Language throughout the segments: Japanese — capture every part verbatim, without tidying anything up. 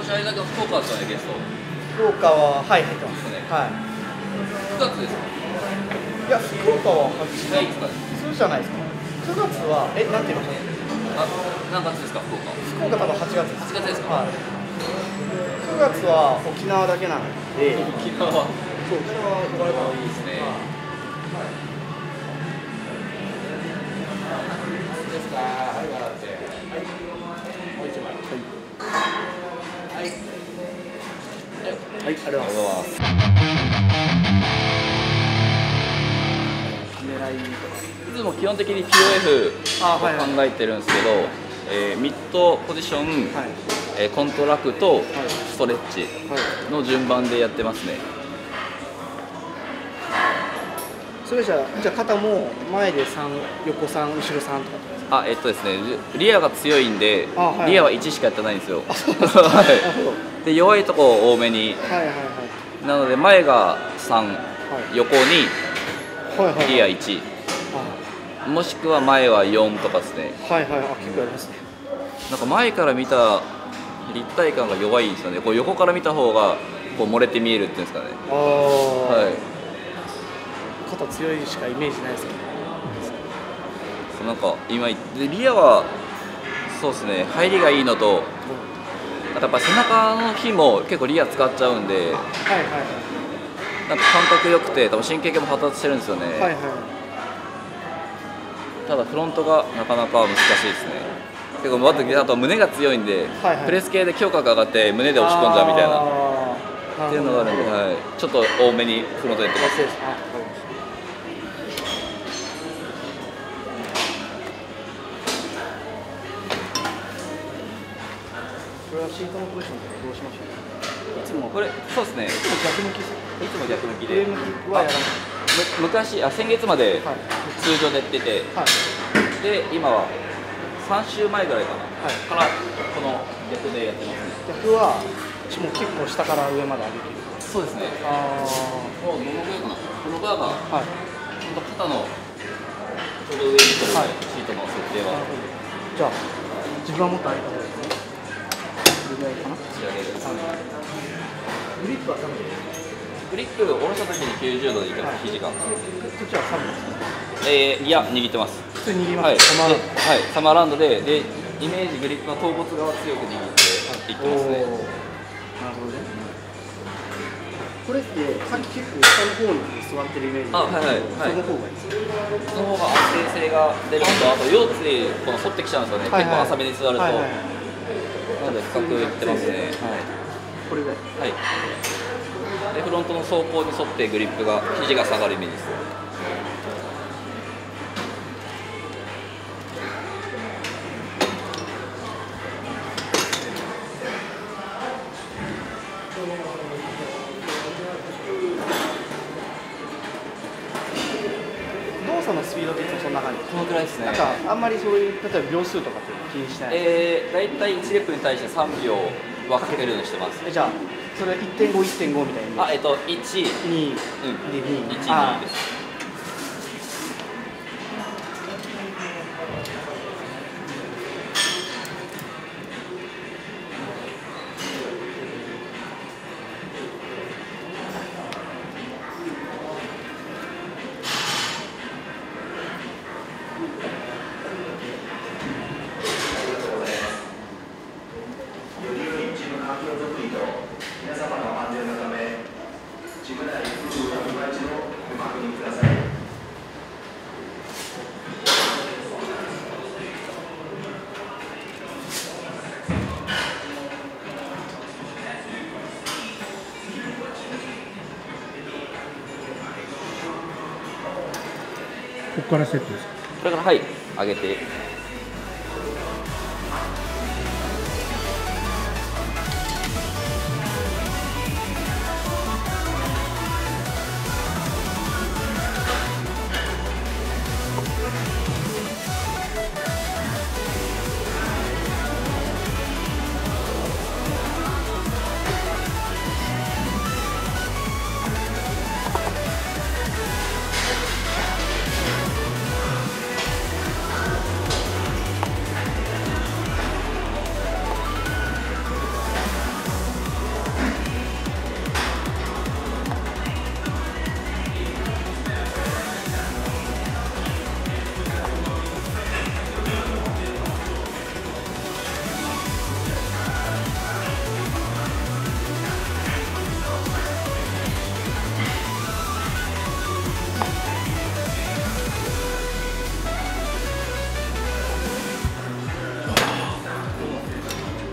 試合だけの福岡ですよね、ゲスト。 福岡ははい入ってますね。はい。 くがつですか。 いや福岡ははちないですかね。 そうじゃないですか。くがつはえなんて言いました？ あ、何月ですか、福岡。 福岡多分はちがつです。 はちがつですか。 はい。くがつは沖縄だけなので。 沖縄。そう、 沖縄呼ばれたらいいですね。ですか。はい、笑って。はい。もう一枚。はい。はい。はい、ありがとうございます。 狙いいつも基本的に ピーオーエフ を考えてるんですけど、えー、ミッドポジション、はい、えー、コントラクト、はい、ストレッチの順番でやってますね。 それじゃあ、じゃあ肩も前でさん、横さん、後ろさんとか。 あ、えっとですね、リアが強いんで、はいはい、リアはいちしかやってないんですよ。はい、で弱いとこ多めに、はいはいはい、なので前がさん、はい、横にリアいち、はい、もしくは前はよんとかですね。 はいはい、あ、結構ありますね。 なんか前から見た立体感が弱いんですよね。こう横から見た方がこう漏れて見えるっていうんですかね。あ、はい、 肩強いしかイメージないですけど。 なんか今でリアはそうですね、入りがいいのと、あとやっぱ背中の日も結構リア使っちゃうんで、はいはい、なんか感覚良くて多分神経系も発達してるんですよね。はいはい、ただフロントがなかなか難しいですね。結構あと胸が強いんで、はいはい、プレス系で胸郭上がって胸で押し込んじゃうみたいなっていうのがあるんで、はい、ちょっと多めにフロントでやってます。 これはシートのポジションでどうしましょう。いつもこれそうですね。いつも逆向きです。いつも逆向きで。 上向きはやらない。 昔あ先月まで通常でやってて、はい、で今はさん週前ぐらいかな、はい、からこの逆でやってますね。 逆はもう結構下から上まで上げてる。 そうですね。ああ。もうどのぐらいかな。このバーが、はい、本当肩のちょうど上に来る、はい、シートの設定は。 じゃあ自分はもっと上げた方がいいですね。これぐらいかな。 仕上げる。 グリップはさんびです。 グリップを下ろした時にきゅうじゅうどでいきます、肘が。こっちはさんびですか。 えー、いや握ってます。 普通に握ります。 はい、はい、サマーラウンドででイメージグリップの頭骨側強く握っていってますね。なるほどね。 これってさっき結構下の方に座ってるイメージで、あ、はいはいはい、その方がいいです。 その方が安定性が出るのと、あと腰椎この反ってきちゃうんですよね。はいはい、結構浅めに座ると、はいはい、なので深くいってますね。はい、 これぐらい。はい。 でフロントの走行に沿ってグリップが肘が下がるイメージです。 動作のスピードっていつもそんな感じ。 このくらいですね。 なんかあんまりそういう例えば秒数とかって気にしない。 ええー、だいたいいちレップに対してさんびょうはかけるようにしてます。 え、じゃあそれ いってんご、いってんご みたいな。 あ、えっといち、 に、うん、でに、 いち、にです。 ここからセットですか。 これからはい上げて。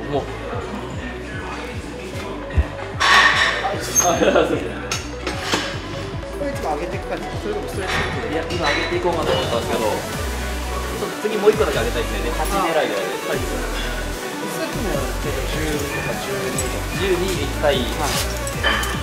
もうこれいつも上げていく感じですか？それともストレッチで。 いや、今上げていこうかと思ったんですけど、ちょっと次もういっこだけ上げたいですね。はち狙いで。はい。 さっきのじゅうとかじゅうにとかじゅうにいきたい。はい。